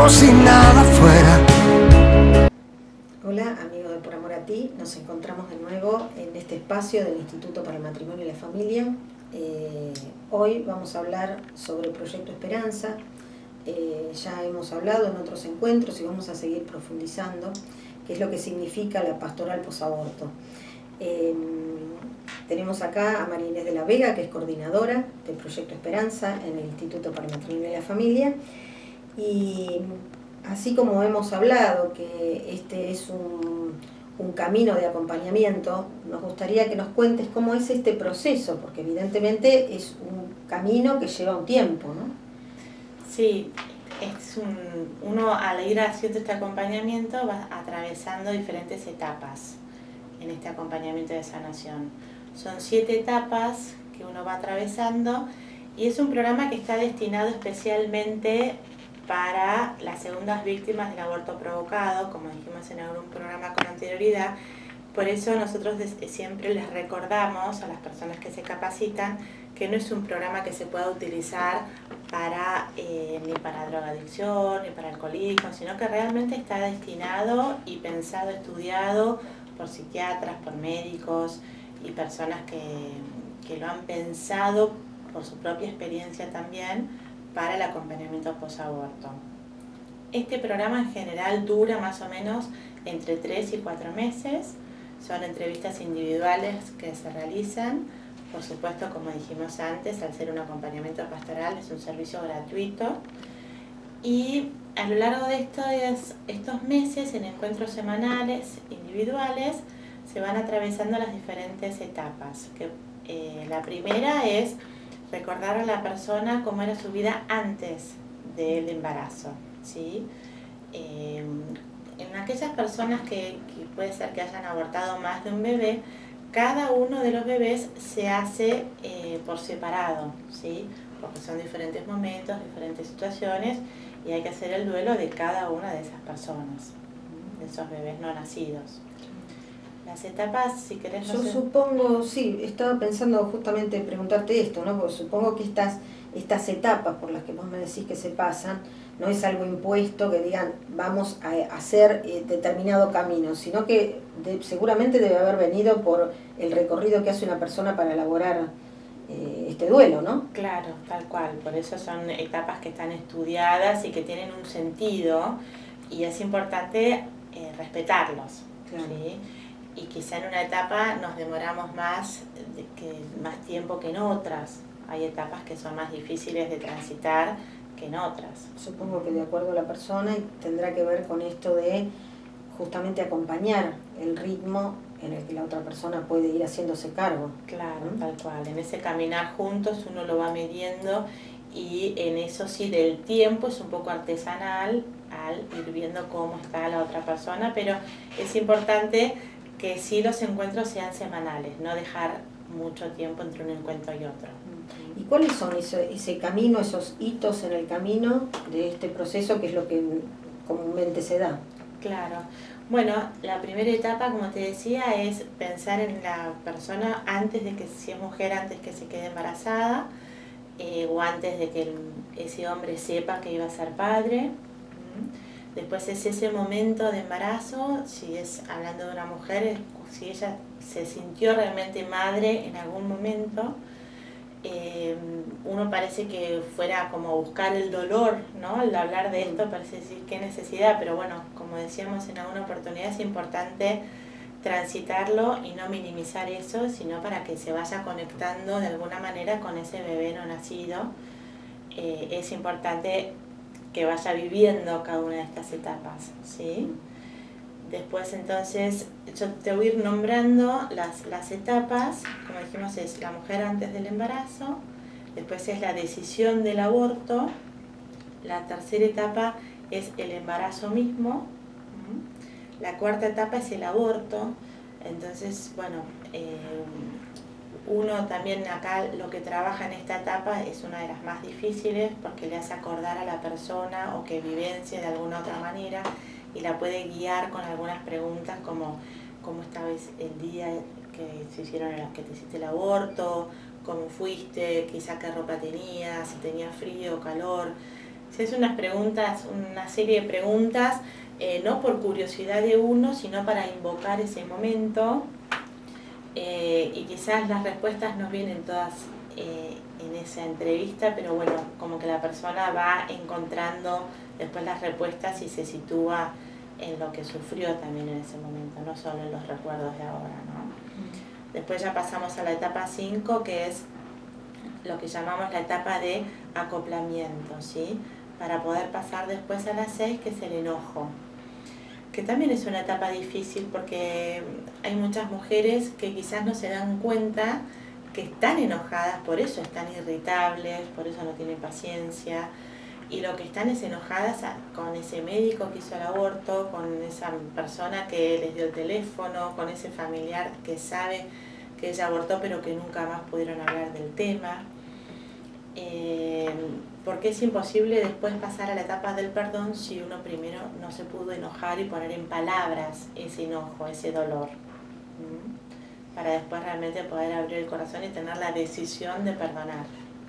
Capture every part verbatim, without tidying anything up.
como si nada fuera. Hola amigos de Por Amor a Ti, nos encontramos de nuevo en este espacio del Instituto para el Matrimonio y la Familia. Eh, hoy vamos a hablar sobre Proyecto Esperanza. Eh, ya hemos hablado en otros encuentros y vamos a seguir profundizando qué es lo que significa la pastoral posaborto. Eh, tenemos acá a María Inés de la Vega, que es coordinadora del Proyecto Esperanza en el Instituto para el Matrimonio y la Familia. Y así como hemos hablado que este es un, un camino de acompañamiento, nos gustaría que nos cuentes cómo es este proceso, porque evidentemente es un camino que lleva un tiempo, ¿no? Sí, es un, uno al ir haciendo este acompañamiento va atravesando diferentes etapas en este acompañamiento de sanación. Son siete etapas que uno va atravesando y es un programa que está destinado especialmente para las segundas víctimas del aborto provocado, como dijimos en algún programa con anterioridad. Por eso nosotros siempre les recordamos a las personas que se capacitan que no es un programa que se pueda utilizar para, eh, ni para drogadicción, ni para alcoholismo, sino que realmente está destinado y pensado, estudiado por psiquiatras, por médicos y personas que, que lo han pensado por su propia experiencia también para el acompañamiento posaborto. Este programa en general dura más o menos entre tres y cuatro meses. Son entrevistas individuales que se realizan. Por supuesto, como dijimos antes, al ser un acompañamiento pastoral es un servicio gratuito. Y a lo largo de estos, estos meses, en encuentros semanales, individuales, se van atravesando las diferentes etapas. Que, eh, la primera es recordar a la persona cómo era su vida antes del embarazo, ¿sí? Eh, en aquellas personas que, que puede ser que hayan abortado más de un bebé, cada uno de los bebés se hace eh, por separado, ¿sí? Porque son diferentes momentos, diferentes situaciones y hay que hacer el duelo de cada una de esas personas, de esos bebés no nacidos. Las etapas, si querés... Yo no sé... supongo, sí, estaba pensando justamente preguntarte esto, ¿no? Porque supongo que estas, estas etapas por las que vos me decís que se pasan, no es algo impuesto que digan vamos a hacer eh, determinado camino, sino que de, seguramente debe haber venido por el recorrido que hace una persona para elaborar eh, este duelo, ¿no? Claro, tal cual, por eso son etapas que están estudiadas y que tienen un sentido y es importante eh, respetarlos, Claro. ¿sí? Y quizá en una etapa nos demoramos más, de que, más tiempo que en otras. Hay etapas que son más difíciles de transitar que en otras. Supongo que de acuerdo a la persona y tendrá que ver con esto de justamente acompañar el ritmo en el que la otra persona puede ir haciéndose cargo. Claro, ¿Mm? tal cual. En ese caminar juntos uno lo va midiendo y en eso sí del tiempo es un poco artesanal al ir viendo cómo está la otra persona, pero es importante que sí los encuentros sean semanales, no dejar mucho tiempo entre un encuentro y otro. ¿Y cuáles son ese, ese camino, esos hitos en el camino de este proceso, que es lo que comúnmente se da? Claro. Bueno, la primera etapa, como te decía, es pensar en la persona antes de que, si es mujer, antes que se quede embarazada, eh, o antes de que el, ese hombre sepa que iba a ser padre. Después es ese momento de embarazo, si es hablando de una mujer, si ella se sintió realmente madre en algún momento. Eh, uno parece que fuera como buscar el dolor, ¿no? Al hablar de esto parece decir qué necesidad, pero bueno, como decíamos en alguna oportunidad, es importante transitarlo y no minimizar eso, sino para que se vaya conectando de alguna manera con ese bebé no nacido. Eh, es importante que vaya viviendo cada una de estas etapas, ¿sí? Después entonces yo te voy a ir nombrando las, las etapas. Como dijimos, es la mujer antes del embarazo, después es la decisión del aborto, la tercera etapa es el embarazo mismo, la cuarta etapa es el aborto. Entonces, bueno, eh, uno también acá lo que trabaja en esta etapa es una de las más difíciles porque le hace acordar a la persona o que vivencie de alguna otra manera y la puede guiar con algunas preguntas como cómo estaba el día que se hicieron, que te hiciste el aborto, cómo fuiste, quizá qué ropa tenías, si tenía frío o calor. Se hace unas preguntas, una serie de preguntas, eh, no por curiosidad de uno, sino para invocar ese momento. Eh, y quizás las respuestas no vienen todas eh, en esa entrevista, pero bueno, como que la persona va encontrando después las respuestas y se sitúa en lo que sufrió también en ese momento, no solo en los recuerdos de ahora, ¿no? Después ya pasamos a la etapa cinco, que es lo que llamamos la etapa de acoplamiento, ¿sí? Para poder pasar después a la seis, que es el enojo, que también es una etapa difícil porque hay muchas mujeres que quizás no se dan cuenta que están enojadas, por eso están irritables, por eso no tienen paciencia, y lo que están es enojadas con ese médico que hizo el aborto, con esa persona que les dio el teléfono, con ese familiar que sabe que ella abortó pero que nunca más pudieron hablar del tema. Eh, porque es imposible después pasar a la etapa del perdón si uno primero no se pudo enojar y poner en palabras ese enojo, ese dolor, ¿Mm? Para después realmente poder abrir el corazón y tener la decisión de perdonar.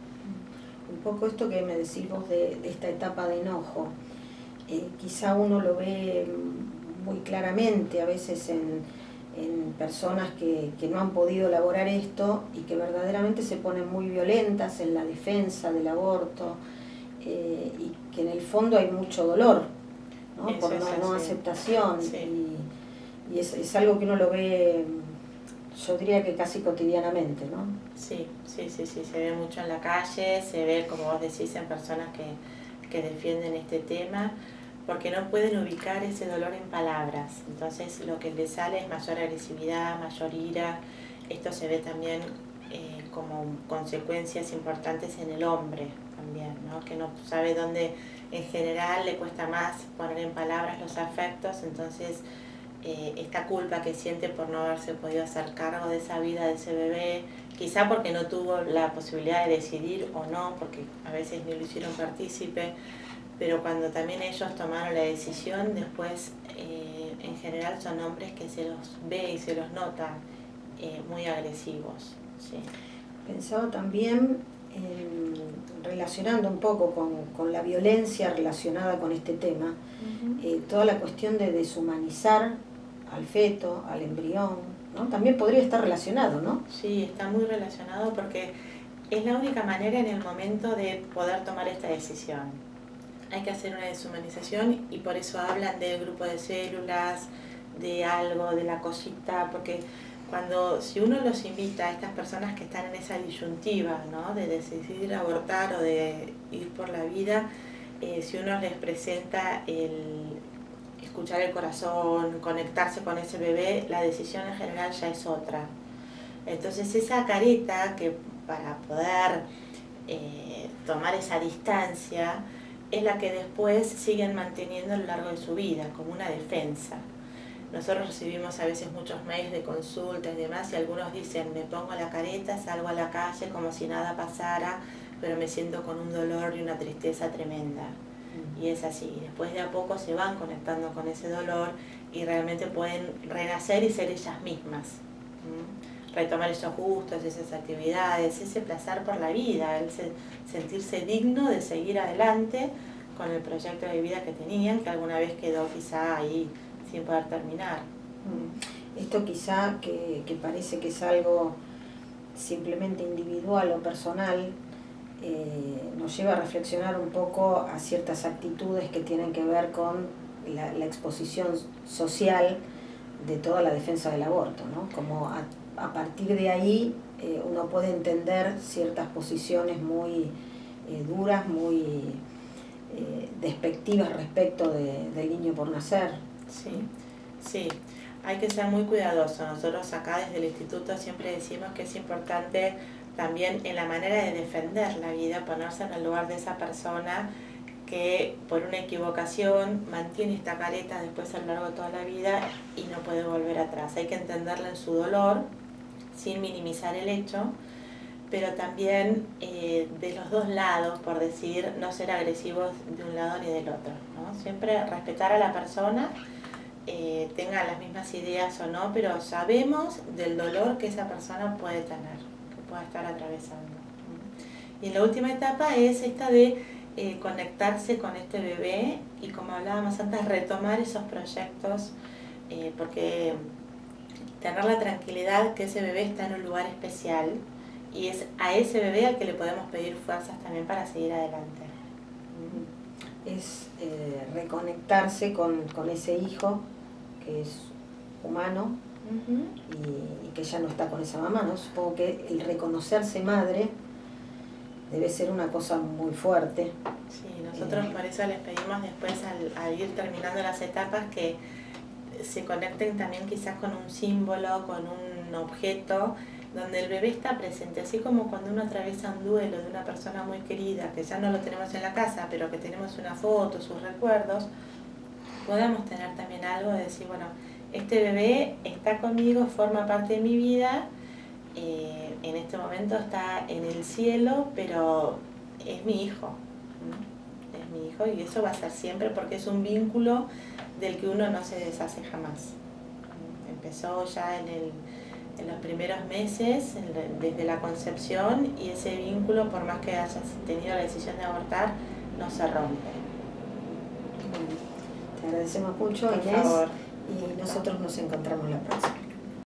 Un poco esto que me decís vos de, de esta etapa de enojo, eh, quizá uno lo ve muy claramente a veces en, en personas que, que no han podido elaborar esto y que verdaderamente se ponen muy violentas en la defensa del aborto, eh, y que en el fondo hay mucho dolor, ¿no? Por no, no aceptación, sí. y, y es, es algo que uno lo ve, yo diría que casi cotidianamente, ¿no? Sí, sí, sí, sí, se ve mucho en la calle, se ve, como vos decís, en personas que, que defienden este tema, porque no pueden ubicar ese dolor en palabras. Entonces lo que les sale es mayor agresividad, mayor ira. Esto se ve también eh, como consecuencias importantes en el hombre también, ¿no? Que no sabe dónde en general le cuesta más poner en palabras los afectos, entonces eh, esta culpa que siente por no haberse podido hacer cargo de esa vida, de ese bebé, quizá porque no tuvo la posibilidad de decidir o no, porque a veces ni lo hicieron partícipe, pero cuando también ellos tomaron la decisión, después eh, en general son hombres que se los ve y se los nota eh, muy agresivos. Sí. Pensaba también, eh, relacionando un poco con, con la violencia relacionada con este tema, uh-huh. eh, toda la cuestión de deshumanizar al feto, al embrión, ¿no? También podría estar relacionado, ¿no? Sí, está muy relacionado porque es la única manera en el momento de poder tomar esta decisión. Hay que hacer una deshumanización y por eso hablan del grupo de células, de algo, de la cosita, porque cuando, si uno los invita a estas personas que están en esa disyuntiva, ¿no? De decidir abortar o de ir por la vida, eh, si uno les presenta el escuchar el corazón, conectarse con ese bebé, la decisión en general ya es otra. Entonces esa careta que para poder eh, tomar esa distancia es la que después siguen manteniendo a lo largo de su vida, como una defensa. Nosotros recibimos a veces muchos mails de consultas y demás, y algunos dicen, me pongo la careta, salgo a la calle como si nada pasara, pero me siento con un dolor y una tristeza tremenda. Y es así, después de a poco se van conectando con ese dolor y realmente pueden renacer y ser ellas mismas. ¿Mm? Retomar esos gustos, esas actividades, ese placer por la vida, el sentirse digno de seguir adelante con el proyecto de vida que tenían, que alguna vez quedó quizá ahí sin poder terminar. Esto quizá que, que parece que es algo simplemente individual o personal, eh, nos lleva a reflexionar un poco a ciertas actitudes que tienen que ver con la, la exposición social de toda la defensa del aborto, ¿no? Como a, a partir de ahí eh, uno puede entender ciertas posiciones muy eh, duras, muy eh, despectivas respecto de, del niño por nacer. Sí, sí, hay que ser muy cuidadosos. Nosotros acá desde el instituto siempre decimos que es importante también en la manera de defender la vida, ponerse en el lugar de esa persona que por una equivocación mantiene esta careta después a lo largo de toda la vida y no puede volver atrás. Hay que entenderla en su dolor, sin minimizar el hecho, pero también eh, de los dos lados, por decir, no ser agresivos de un lado ni del otro, ¿no? Siempre respetar a la persona, eh, tenga las mismas ideas o no, pero sabemos del dolor que esa persona puede tener, que pueda estar atravesando. Y la última etapa es esta de eh, conectarse con este bebé y, como hablábamos antes, retomar esos proyectos, eh, porque tener la tranquilidad que ese bebé está en un lugar especial y es a ese bebé al que le podemos pedir fuerzas también para seguir adelante. Es eh, reconectarse con, con ese hijo que es humano. Uh-huh. y, y que ya no está con esa mamá, ¿no? Supongo que el reconocerse madre debe ser una cosa muy fuerte. Sí, nosotros eh, por eso les pedimos después al, al ir terminando las etapas que se conecten también quizás con un símbolo, con un objeto donde el bebé está presente, así como cuando uno atraviesa un duelo de una persona muy querida, que ya no lo tenemos en la casa, pero que tenemos una foto, sus recuerdos, podamos tener también algo de decir, bueno, este bebé está conmigo, forma parte de mi vida, eh, en este momento está en el cielo, pero es mi hijo, ¿no? Es mi hijo y eso va a ser siempre porque es un vínculo del que uno no se deshace jamás. Empezó ya en, el, en los primeros meses, en, desde la concepción, y ese vínculo, por más que hayas tenido la decisión de abortar, no se rompe. Te agradecemos mucho, Inés, y nosotros nos encontramos la próxima.